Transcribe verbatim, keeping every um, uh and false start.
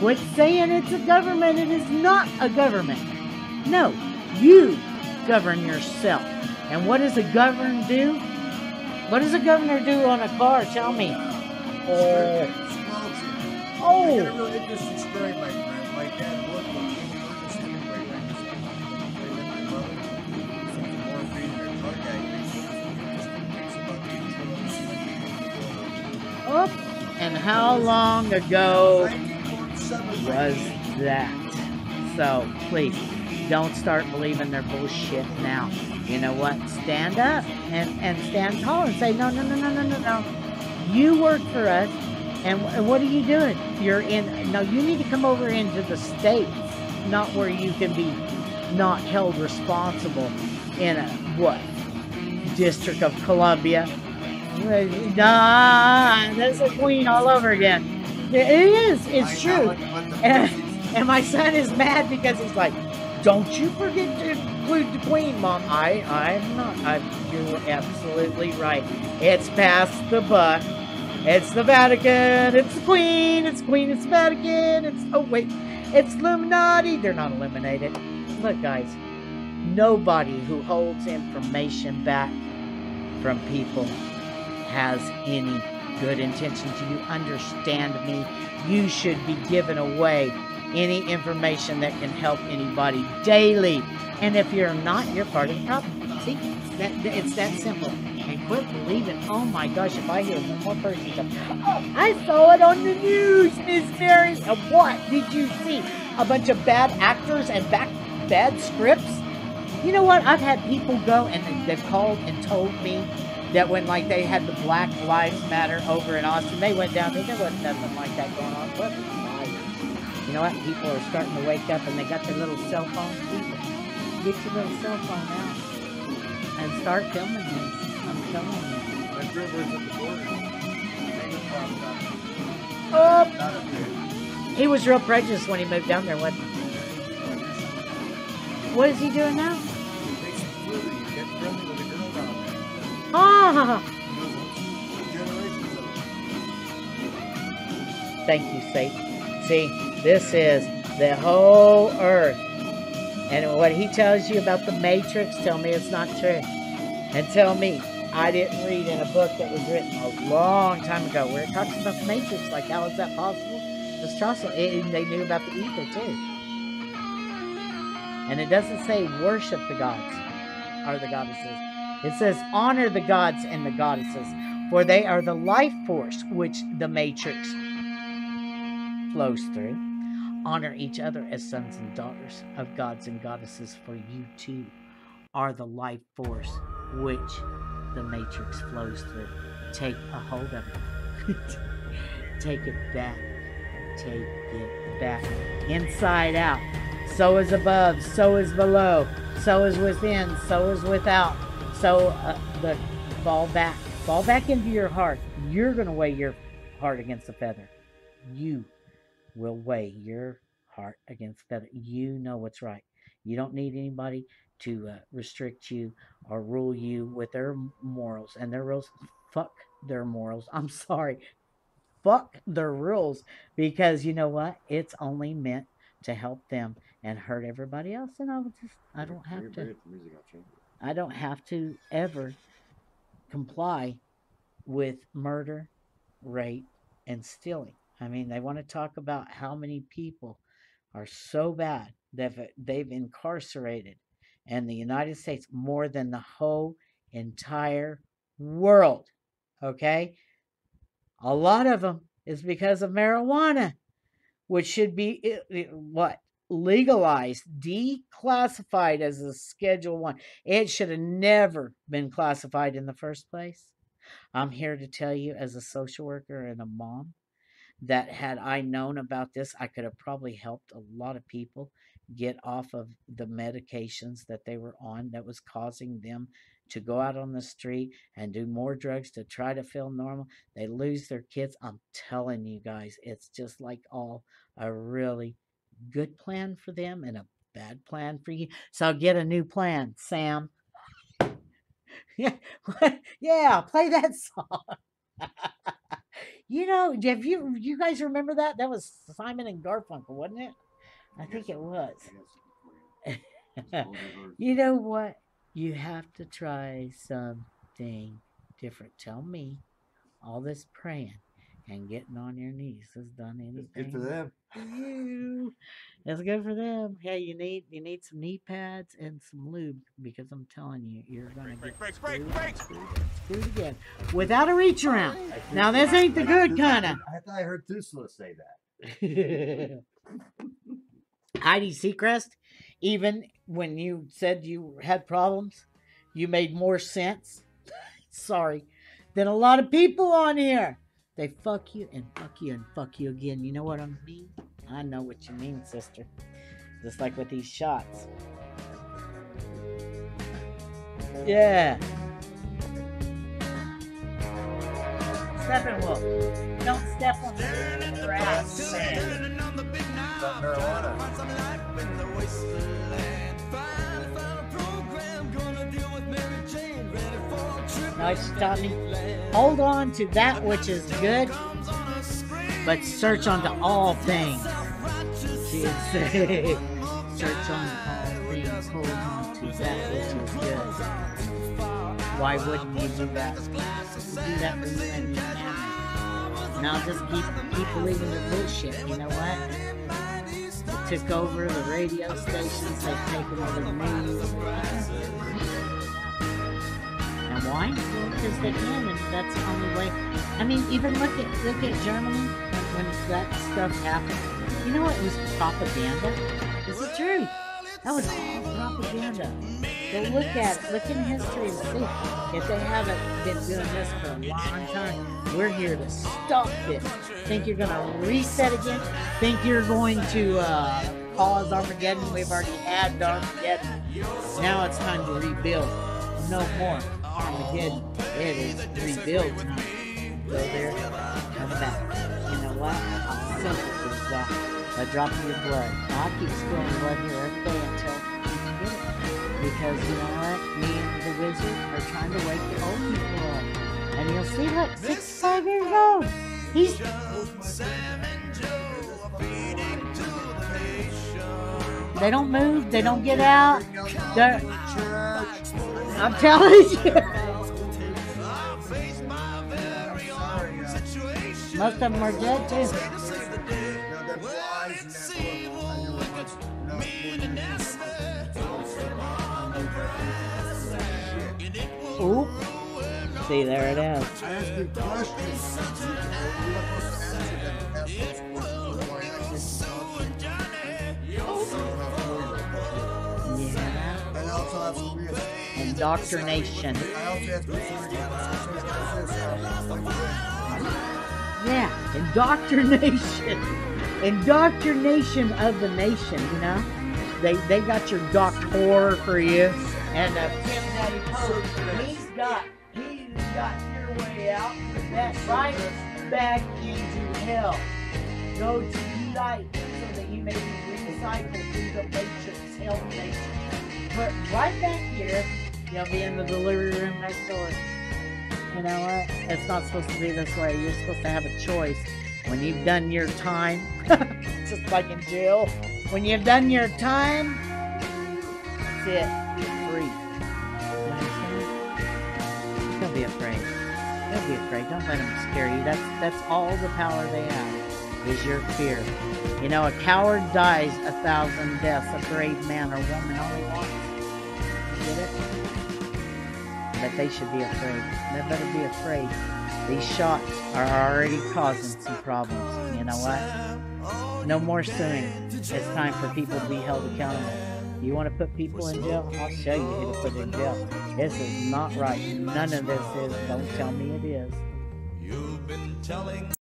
Quit saying it's a government. It is not a government. No, you govern yourself. And what does a governor do? What does a governor do on a car? Tell me. Oh. Oh. I got a real interesting story, my friend. My dad worked with me. We were just living right next to him. My brother, some morphine or drug addict. Oh. And how long ago was that? So please don't start believing their bullshit now. You know what? Stand up and, and stand tall and say, no, no, no, no, no, no, no. You work for us. And, and what are you doing? You're in, no, you need to come over into the States, not where you can be not held responsible in a, what? District of Columbia. Nah, that's a queen all over again. It is. It's true. And, and my son is mad because he's like, don't you forget to include the queen, Mom. I, I'm not. I, you're absolutely right. It's past the buck. It's the Vatican. It's the queen. It's the queen. It's the Vatican. It's, oh, wait. It's Illuminati. They're not eliminated. Look, guys. Nobody who holds information back from people has any good intentions. You understand me? You should be giving away any information that can help anybody daily. And if you're not, you're part of the problem. See? That, it's that simple. And quit believing, oh my gosh, if I hear one more person say, oh, I saw it on the news, Miss Mary. And what did you see? A bunch of bad actors and back, bad scripts? You know what? I've had people go and they've called and told me that when, like, they had the Black Lives Matter over in Austin, they went down there, there wasn't nothing like that going on. What liars? You know what? People are starting to wake up and they got their little cell phones. People, get your little cell phone out and start filming this. I'm telling you. My brother's at the border. Oh! He was real prejudiced when he moved down there, wasn't he? What is he doing now? Ah! Thank you, Satan. See, this is the whole earth. And what he tells you about the Matrix, tell me it's not true. And tell me I didn't read in a book that was written a long time ago where it talks about the Matrix. Like, how is that possible? Because Chaucer, they knew about the ether too. And it doesn't say worship the gods or the goddesses. It says honor the gods and the goddesses, for they are the life force which the Matrix flows through. Honor each other as sons and daughters of gods and goddesses, for you too are the life force which the Matrix flows through. Take a hold of it. Take it back. Take it back. Inside out. So is above, so is below, so is within, so is without. So, uh, but fall back. Fall back into your heart. You're going to weigh your heart against the feather. You will weigh your heart against the feather. You know what's right. You don't need anybody to uh, restrict you or rule you with their morals. And their rules, fuck their morals. I'm sorry. Fuck their rules. Because you know what? It's only meant to help them and hurt everybody else. And I would just, I don't have to. I don't have to ever comply with murder, rape, and stealing. I mean, they want to talk about how many people are so bad that they've incarcerated in the United States more than the whole entire world. Okay? A lot of them is because of marijuana, which should be, what? Legalized, declassified as a Schedule One. It should have never been classified in the first place. I'm here to tell you, as a social worker and a mom, that had I known about this, I could have probably helped a lot of people get off of the medications that they were on that was causing them to go out on the street and do more drugs to try to feel normal. They lose their kids. I'm telling you guys, it's just like all a really good plan for them and a bad plan for you. So get a new plan, Sam. Yeah, yeah, play that song. You know, have you you guys remember that? That was Simon and Garfunkel, wasn't it? I think it was. You know what? You have to try something different. Tell me, all this praying and getting on your knees has done anything. Good for them. For you. That's good for them. Yeah, you need you need some knee pads and some lube because I'm telling you, you're gonna get break, screwed, break, break. screwed, screwed again without a reach around. Now this ain't the good kind of. I thought I heard Thusla say that. Heidi Seacrest, even when you said you had problems, you made more sense. Sorry, than a lot of people on here. They fuck you and fuck you and fuck you again. You know what I mean? I know what you mean, sister. Just like with these shots. Yeah. Stepping wolf. Don't step on the grass. That marijuana. No, she taught me, hold on to that which is good, but search unto all things. She would say, search unto all things, hold on to that which is good. Why wouldn't you do that? Do that for you and your family. Now just keep keep believing the bullshit. You know what? They took over the radio stations. They've taken over the news. And why? Because they can, and that's the only way. I mean, even look at look at Germany when that stuff happened. You know what? It was propaganda. It's the truth. That was all propaganda. So look at it. Look in history and see if they haven't been doing this for a long time. We're here to stop this. Think you're going to reset again? Think you're going to uh, cause Armageddon? We've already had Armageddon. Now it's time to rebuild. No more Armageddon. It is rebuild time. Go there, come back. You know what? How simple is that? A drop of your blood. I keep spilling blood here every day until you can get it. Because you know what? Me and the wizard are trying to wake the old people up. And you'll see, look, sixty-five years old. He's... They don't move. They don't get out. They're... I'm telling you. Most of them are dead, too. Oop. See, there it is. I asked you questions. Yeah. And also have some real. Indoctrination. I also asked you Yeah, indoctrination. Indoctrination of the nation, you know? They they got your doctor for you. And uh, Tim Daddy Post, he's got, he's got your way out. That's right back into hell. Go to unite so that you may be recycled through the matrix, hell matrix. But right back here, you'll be in the delivery room next door. You know what? It's not supposed to be this way. You're supposed to have a choice. When you've done your time, just like in jail, when you've done your time, that's it. You're free. You understand? Don't be afraid. Don't be afraid. Don't let them scare you. That's that's all the power they have, is your fear. You know, a coward dies a thousand deaths. A brave man or woman only once. You get it? But they should be afraid. They better be afraid. These shots are already causing some problems. You know what? No more suing. It's time for people to be held accountable. You want to put people in jail? I'll show you who to put in jail. This is not right. None of this is. Don't tell me it is. You've been telling